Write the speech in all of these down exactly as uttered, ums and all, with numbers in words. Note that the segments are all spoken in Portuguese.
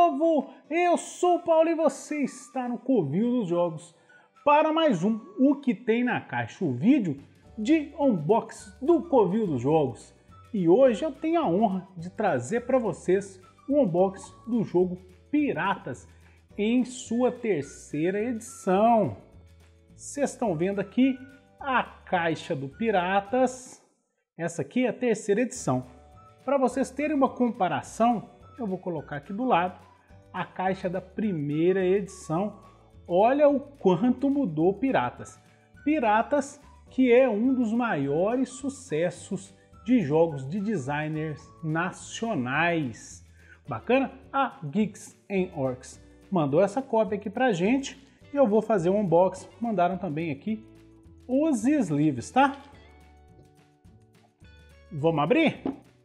povo! Eu sou o Paulo e você está no Covil dos Jogos para mais um O Que Tem na Caixa, o vídeo de unboxing do Covil dos Jogos. E hoje eu tenho a honra de trazer para vocês o unboxing do jogo Piratas em sua terceira edição. Vocês estão vendo aqui a caixa do Piratas, essa aqui é a terceira edição. Para vocês terem uma comparação, eu vou colocar aqui do lado a caixa da primeira edição. Olha o quanto mudou Piratas. Piratas, que é um dos maiores sucessos de jogos de designers nacionais. Bacana? A Geeks and Orcs mandou essa cópia aqui pra gente e eu vou fazer um unboxing. Mandaram também aqui os sleeves, tá? Vamos abrir?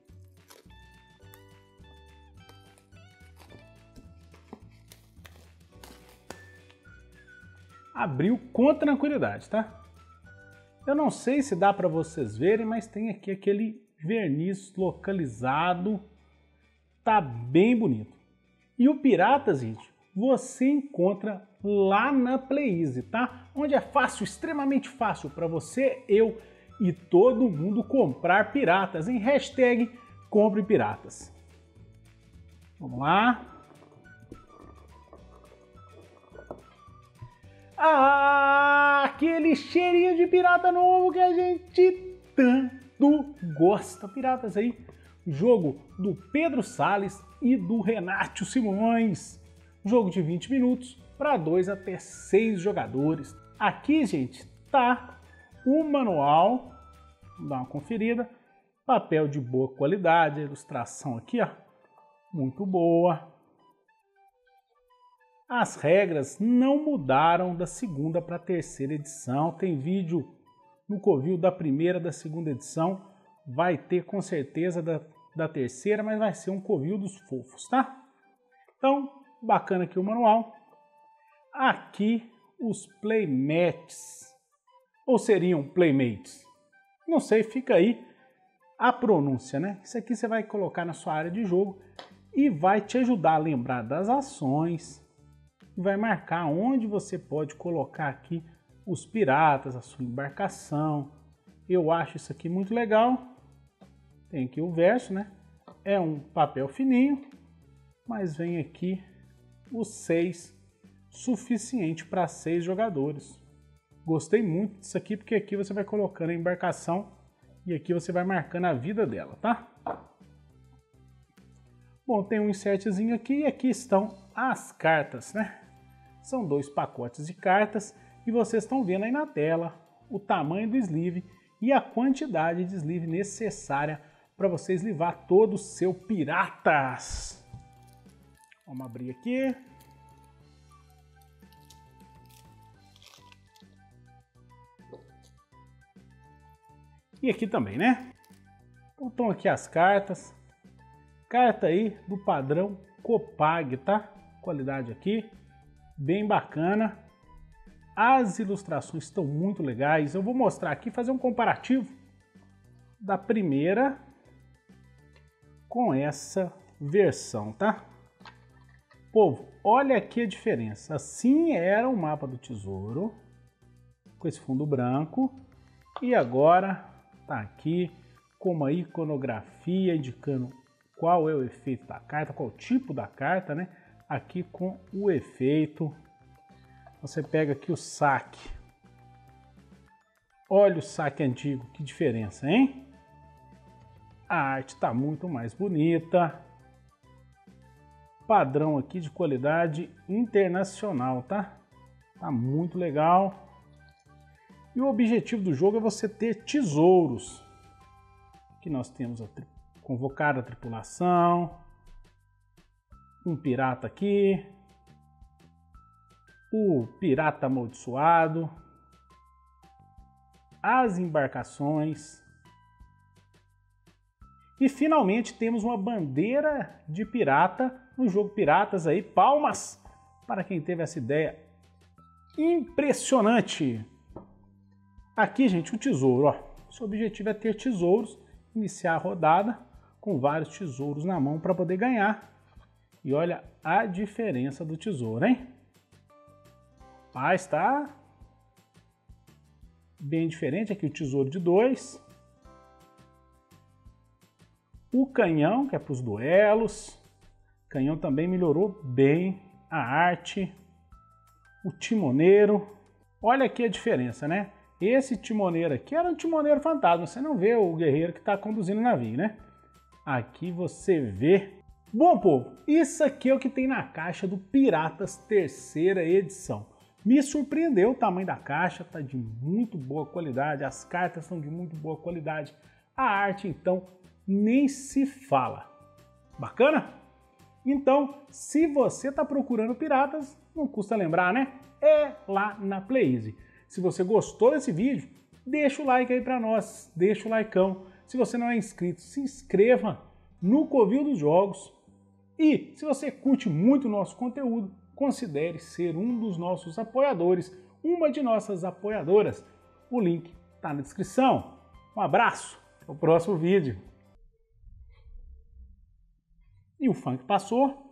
Abriu com tranquilidade, tá? Eu não sei se dá para vocês verem, mas tem aqui aquele verniz localizado. Tá bem bonito. E o Piratas, gente, você encontra lá na Playeasy, tá? Onde é fácil, extremamente fácil para você, eu e todo mundo comprar Piratas em hashtag Compre Piratas. Vamos lá. Ah, aquele cheirinho de pirata novo que a gente tanto gosta. Piratas aí, jogo do Pedro Salles e do Renato Simões. Jogo de vinte minutos para dois até seis jogadores. Aqui, gente, tá o manual. Vamos dar uma conferida. Papel de boa qualidade, a ilustração aqui, ó, muito boa. As regras não mudaram da segunda para a terceira edição. Tem vídeo no Covil da primeira e da segunda edição. Vai ter com certeza da, da terceira, mas vai ser um Covil dos fofos, tá? Então, bacana aqui o manual. Aqui os playmats. Ou seriam playmates? Não sei, fica aí a pronúncia, né? Isso aqui você vai colocar na sua área de jogo e vai te ajudar a lembrar das ações. Vai marcar onde você pode colocar aqui os piratas, a sua embarcação. Eu acho isso aqui muito legal. Tem aqui o verso, né? É um papel fininho, mas vem aqui os seis, suficiente para seis jogadores. Gostei muito disso aqui, porque aqui você vai colocando a embarcação e aqui você vai marcando a vida dela, tá? Bom, tem um insertzinho aqui e aqui estão as cartas, né? São dois pacotes de cartas e vocês estão vendo aí na tela o tamanho do sleeve e a quantidade de sleeve necessária para você eslivar todo o seu Piratas. Vamos abrir aqui. E aqui também, né? Então estão aqui as cartas. Carta aí do padrão Copag, tá? Qualidade aqui. Bem bacana. As ilustrações estão muito legais. Eu vou mostrar aqui, fazer um comparativo da primeira com essa versão, tá? Povo, olha aqui a diferença. Assim era o mapa do tesouro, com esse fundo branco. E agora tá aqui com uma iconografia indicando qual é o efeito da carta, qual o tipo da carta, né? Aqui com o efeito. Você pega aqui o saque. Olha o saque antigo, que diferença, hein? A arte está muito mais bonita. Padrão aqui de qualidade internacional, tá? Tá muito legal. E o objetivo do jogo é você ter tesouros. Aqui nós temos a convocar a tripulação. Um pirata aqui, o pirata amaldiçoado, as embarcações e finalmente temos uma bandeira de pirata no jogo Piratas aí. Palmas para quem teve essa ideia impressionante. Aqui, gente, o tesouro, ó. Seu objetivo é ter tesouros, iniciar a rodada com vários tesouros na mão para poder ganhar. E olha a diferença do tesouro, hein? Mas tá bem diferente aqui o tesouro de dois. O canhão, que é para os duelos. O canhão também melhorou bem a arte. O timoneiro. Olha aqui a diferença, né? Esse timoneiro aqui era um timoneiro fantasma. Você não vê o guerreiro que está conduzindo o navio, né? Aqui você vê. Bom, povo, isso aqui é o que tem na caixa do Piratas terceira edição. Me surpreendeu o tamanho da caixa, tá de muito boa qualidade, as cartas são de muito boa qualidade. A arte, então, nem se fala. Bacana? Então, se você está procurando Piratas, não custa lembrar, né? É lá na Playeasy. Se você gostou desse vídeo, deixa o like aí para nós, deixa o likeão. Se você não é inscrito, se inscreva no Covil dos Jogos. E se você curte muito o nosso conteúdo, considere ser um dos nossos apoiadores, uma de nossas apoiadoras. O link está na descrição. Um abraço, até o próximo vídeo. E o funk passou.